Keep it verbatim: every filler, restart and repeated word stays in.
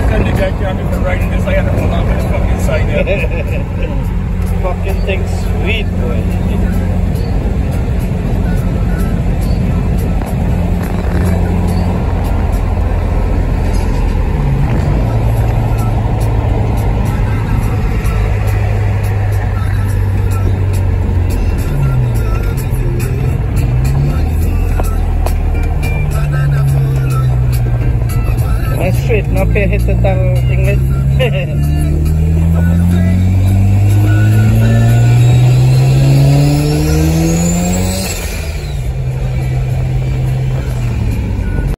time the guy grabbed me for riding this, I had to pull off his fucking side there. Fucking thing's sweet, boy. Straight, no pay hit the English.